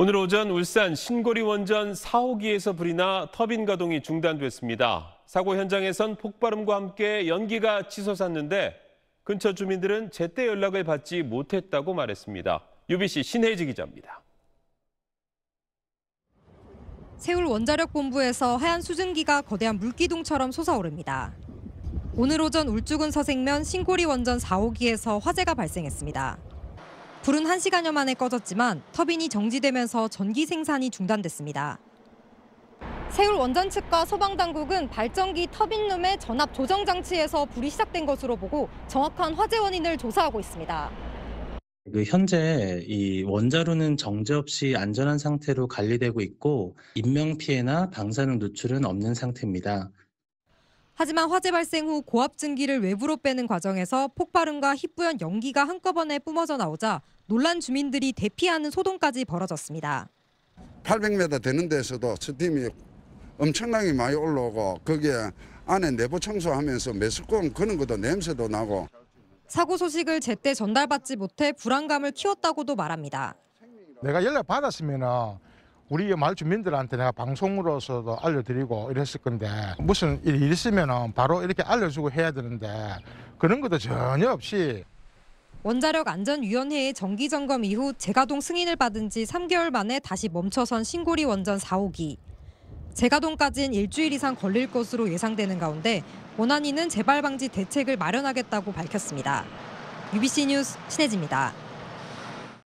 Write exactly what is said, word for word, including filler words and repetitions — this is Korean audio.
오늘 오전 울산 신고리 원전 사 호기에서 불이 나 터빈 가동이 중단됐습니다. 사고 현장에선 폭발음과 함께 연기가 치솟았는데 근처 주민들은 제때 연락을 받지 못했다고 말했습니다. 유비씨 신혜지 기자입니다. 세울 원자력 본부에서 하얀 수증기가 거대한 물기둥처럼 솟아오릅니다. 오늘 오전 울주군 서생면 신고리 원전 사 호기에서 화재가 발생했습니다. 불은 한 시간여 만에 꺼졌지만 터빈이 정지되면서 전기 생산이 중단됐습니다. 세울 원전 측과 소방당국은 발전기 터빈룸의 전압 조정 장치에서 불이 시작된 것으로 보고 정확한 화재 원인을 조사하고 있습니다. 그 현재 이 원자로는 정지 없이 안전한 상태로 관리되고 있고 인명 피해나 방사능 누출은 없는 상태입니다. 하지만 화재 발생 후 고압 증기를 외부로 빼는 과정에서 폭발음과 희뿌연 연기가 한꺼번에 뿜어져 나오자 놀란 주민들이 대피하는 소동까지 벌어졌습니다. 팔백 미터 되는 데서도 스팀이 엄청나게 많이 올라오고 거기에 안에 내부 청소하면서 메스꺼움 그런 것도 냄새도 나고. 사고 소식을 제때 전달받지 못해 불안감을 키웠다고도 말합니다. 내가 연락 받았으면은 우리 마을 주민들한테 내가 방송으로서도 알려드리고 이랬을 건데 무슨 일이 있으면 바로 이렇게 알려주고 해야 되는데 그런 것도 전혀 없이. 원자력 안전위원회의 정기점검 이후 재가동 승인을 받은 지 삼 개월 만에 다시 멈춰선 신고리 원전 사 호기. 재가동까지는 일주일 이상 걸릴 것으로 예상되는 가운데 원안위는 재발 방지 대책을 마련하겠다고 밝혔습니다. 유비씨 뉴스 신혜지입니다.